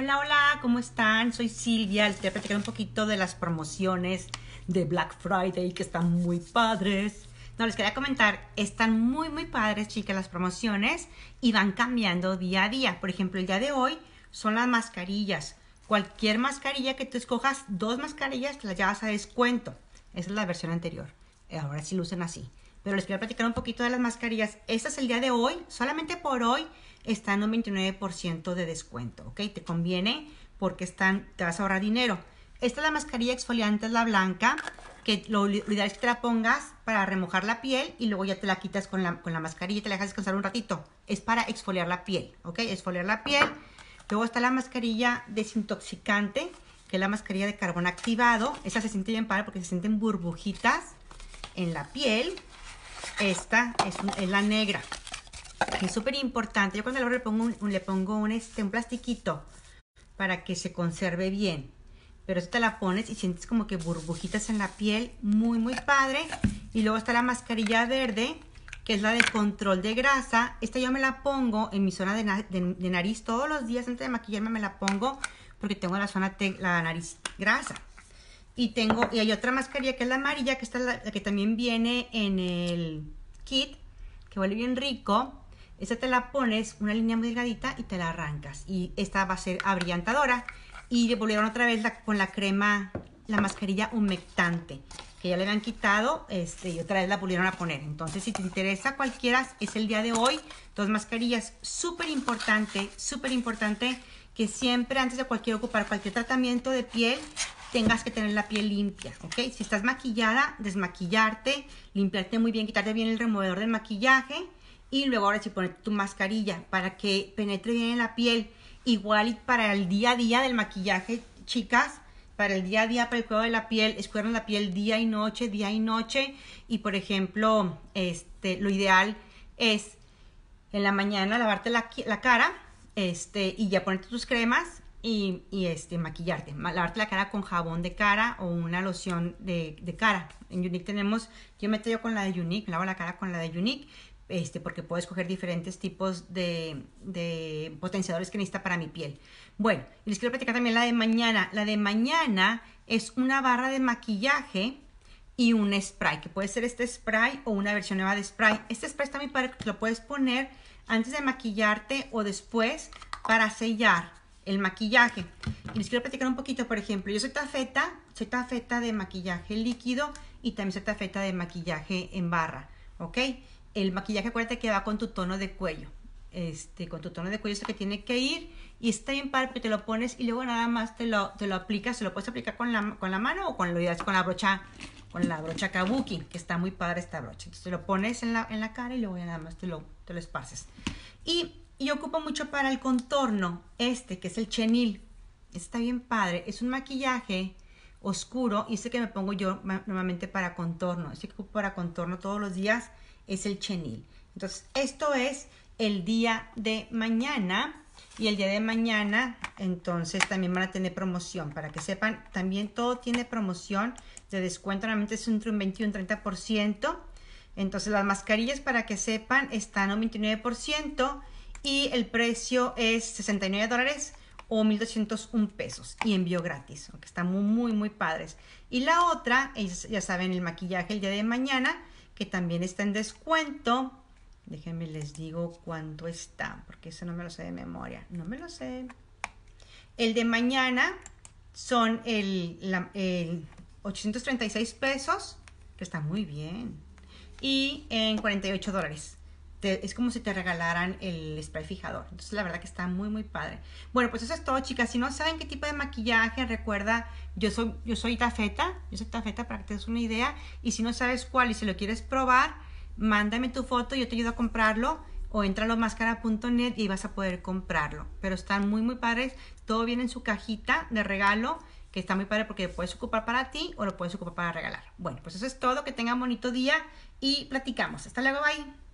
Hola, hola, ¿cómo están? Soy Silvia, les voy a platicar un poquito de las promociones de Black Friday que están muy padres. No, les quería comentar, están muy padres, chicas, las promociones y van cambiando día a día. Por ejemplo, el día de hoy son las mascarillas. Cualquier mascarilla que tú escojas, 2 mascarillas, te las llevas a descuento. Esa es la versión anterior. Ahora sí lucen así. Pero les quiero platicar un poquito de las mascarillas. Esta es el día de hoy, solamente por hoy está en un 29% de descuento, ¿ok? Te conviene porque te vas a ahorrar dinero. Esta es la mascarilla exfoliante, es la blanca, que lo ideal es que te la pongas para remojar la piel y luego ya te la quitas con la mascarilla y te la dejas descansar un ratito. Es para exfoliar la piel, ¿ok? Exfoliar la piel. Luego está la mascarilla desintoxicante, que es la mascarilla de carbón activado. Esa se siente bien padre porque se sienten burbujitas en la piel. Esta es la negra. Es súper importante. Yo cuando le pongo un plastiquito para que se conserve bien. Pero esta te la pones y sientes como que burbujitas en la piel. Muy padre. Y luego está la mascarilla verde, que es la de control de grasa. Esta yo me la pongo en mi zona de nariz todos los días. Antes de maquillarme me la pongo porque tengo la nariz grasa. Y hay otra mascarilla que es la amarilla, que esta es la que también viene en el kit, que huele bien rico. Esta te la pones, una línea muy delgadita y te la arrancas. Y esta va a ser abrillantadora. Y volvieron otra vez con la crema, la mascarilla humectante, que ya le habían quitado y otra vez la volvieron a poner. Entonces, si te interesa cualquiera, es el día de hoy. 2 mascarillas, súper importante que siempre antes de ocupar cualquier tratamiento de piel, tengas que tener la piel limpia, ¿ok? Si estás maquillada, desmaquillarte, limpiarte muy bien, quitarte bien el removedor del maquillaje y luego ahora sí ponerte tu mascarilla para que penetre bien en la piel. Igual y para el día a día del maquillaje, chicas, para el día a día, para el cuidado de la piel, escuerdan la piel día y noche. Y por ejemplo, lo ideal es en la mañana lavarte la cara y ya ponerte tus cremas y maquillarte. Lavarte la cara con jabón de cara o una loción de cara. En Younique yo me tallo con la de Younique, me lavo la cara con la de Younique, porque puedo escoger diferentes tipos de potenciadores que necesita para mi piel. Bueno, y les quiero platicar también la de mañana. La de mañana es una barra de maquillaje y un spray, que puede ser este spray o una versión nueva de spray. Este spray está muy padre porque lo puedes poner antes de maquillarte o después para sellar el maquillaje. Y les quiero platicar un poquito, por ejemplo, yo soy tafeta de maquillaje líquido y también soy tafeta de maquillaje en barra, ¿ok? El maquillaje, acuérdate que va con tu tono de cuello. Con tu tono de cuello que tiene que ir y está bien padre porque te lo pones y luego nada más te lo aplicas. Se lo puedes aplicar con la mano o con la brocha kabuki, que está muy padre esta brocha. Entonces te lo pones en la cara y luego ya nada más te lo esparces. Y yo ocupo mucho para el contorno que es el chenil. Está bien padre. Es un maquillaje oscuro y que me pongo yo normalmente para contorno. Que ocupo para contorno todos los días es el chenil. Entonces esto es el día de mañana. Y el día de mañana, entonces, también van a tener promoción. Para que sepan, también todo tiene promoción de descuento. Normalmente es entre un 20 y un 30%. Entonces, las mascarillas, para que sepan, están a un 29%. Y el precio es $69 o 1,201 pesos. Y envío gratis. Aunque están muy padres. Y la otra, ya saben, el maquillaje el día de mañana, que también está en descuento. Déjenme les digo cuánto está, porque eso no me lo sé de memoria. No me lo sé. El de mañana son el 836 pesos, que está muy bien. Y en $48. Es como si te regalaran el spray fijador. Entonces la verdad que está muy padre. Bueno, pues eso es todo, chicas. Si no saben qué tipo de maquillaje, recuerda, yo soy tafeta para que te des una idea. Y si no sabes cuál y si lo quieres probar, mándame tu foto, yo te ayudo a comprarlo o entra a lomascara.net y vas a poder comprarlo. Pero están muy padres. Todo viene en su cajita de regalo, que está muy padre porque lo puedes ocupar para ti o lo puedes ocupar para regalar. Bueno, pues eso es todo. Que tengan bonito día y platicamos. Hasta luego, bye.